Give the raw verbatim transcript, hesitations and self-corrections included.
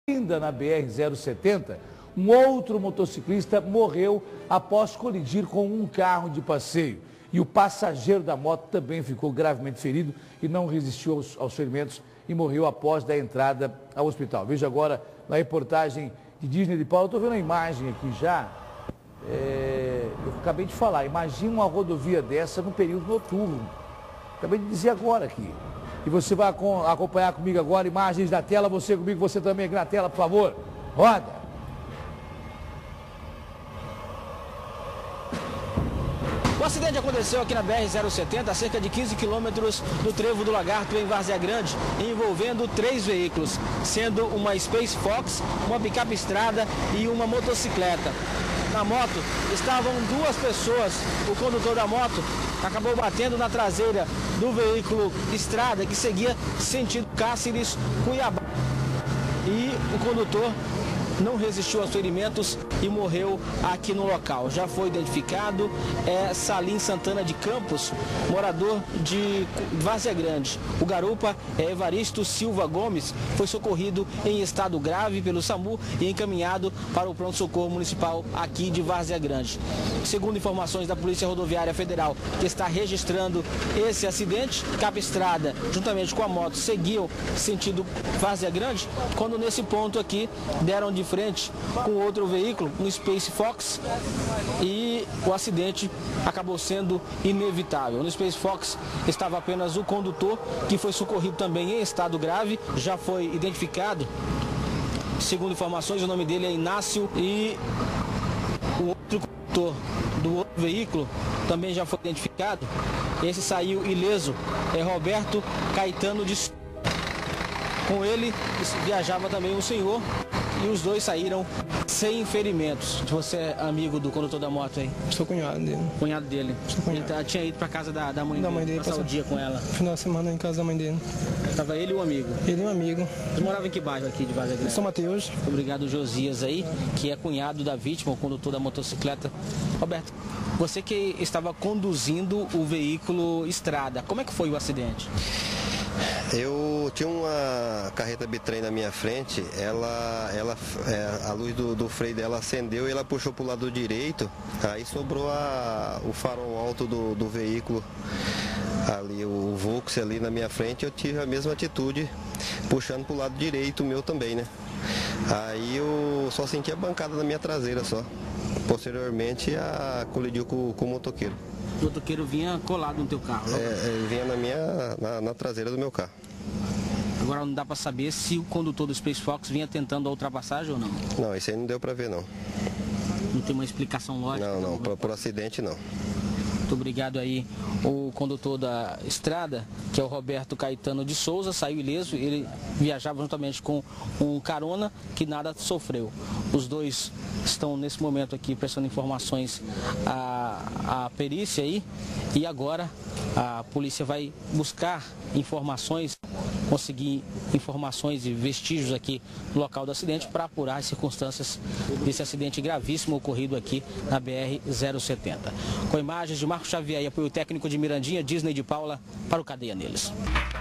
Ainda na B R zero setenta, um outro motociclista morreu após colidir com um carro de passeio. E o passageiro da moto também ficou gravemente ferido e não resistiu aos, aos ferimentos e morreu após da entrada ao hospital. Veja agora na reportagem de Disney de Paula. Estou vendo a imagem aqui já. É, eu acabei de falar, imagina uma rodovia dessa no período noturno. Acabei de dizer agora aqui. E você vai acompanhar comigo agora, imagens da tela, você comigo, você também aqui na tela, por favor. Roda! O acidente aconteceu aqui na B R zero setenta, a cerca de quinze quilômetros do Trevo do Lagarto, em Várzea Grande, envolvendo três veículos, sendo uma Space Fox, uma picape estrada e uma motocicleta. Na moto estavam duas pessoas. O condutor da moto acabou batendo na traseira do veículo estrada que seguia sentido Cáceres, Cuiabá. E o condutor não resistiu aos ferimentos e morreu aqui no local. Já foi identificado, é Salim Santana de Campos, morador de Várzea Grande. O garupa é Evaristo Silva Gomes, foi socorrido em estado grave pelo SAMU e encaminhado para o pronto-socorro municipal aqui de Várzea Grande. Segundo informações da Polícia Rodoviária Federal, que está registrando esse acidente, capa estrada, juntamente com a moto, seguiam sentido Várzea Grande, quando nesse ponto aqui deram de frente com outro veículo, um Space Fox, e o acidente acabou sendo inevitável. No Space Fox estava apenas o condutor, que foi socorrido também em estado grave, já foi identificado. Segundo informações, o nome dele é Inácio, e o outro condutor do outro veículo também já foi identificado. Esse saiu ileso, é Roberto Caetano de Souza. Com ele viajava também um senhor e os dois saíram sem ferimentos. Você é amigo do condutor da moto aí? Sou cunhado dele. Cunhado dele. Sou cunhado. Ele tá, tinha ido pra casa da, da mãe da dele, mãe dele passar o dia com ela. Final de semana em casa da mãe dele. Tava ele e um amigo? Ele e um amigo. Você morava em que bairro aqui de Várzea Grande? São Mateus. Obrigado, Josias aí, que é cunhado da vítima, o condutor da motocicleta. Roberto, você que estava conduzindo o veículo estrada, como é que foi o acidente? Eu tinha uma carreta bitrem na minha frente, ela, ela, é, a luz do, do freio dela acendeu e ela puxou para o lado direito, aí sobrou a, o farol alto do, do veículo, ali o Volks ali na minha frente, eu tive a mesma atitude, puxando para o lado direito o meu também, né? Aí eu só senti a bancada na minha traseira só, posteriormente a, colidiu com, com o motoqueiro. O motoqueiro vinha colado no teu carro? É, ele vinha na, minha, na, na traseira do meu carro. Agora não dá para saber se o condutor do Space Fox vinha tentando a ultrapassagem ou não? Não, isso aí não deu para ver não. Não tem uma explicação lógica? Não, não, por, por acidente não. Muito obrigado aí. O condutor da estrada, que é o Roberto Caetano de Souza, saiu ileso. Ele viajava juntamente com um carona que nada sofreu. Os dois estão nesse momento aqui prestando informações à, à perícia aí. E agora a polícia vai buscar informações, conseguir informações e vestígios aqui no local do acidente para apurar as circunstâncias desse acidente gravíssimo ocorrido aqui na B R zero setenta. Com imagens de Marcos Xavier e apoio técnico de Mirandinha, Disney de Paula, para o Cadeia Neles.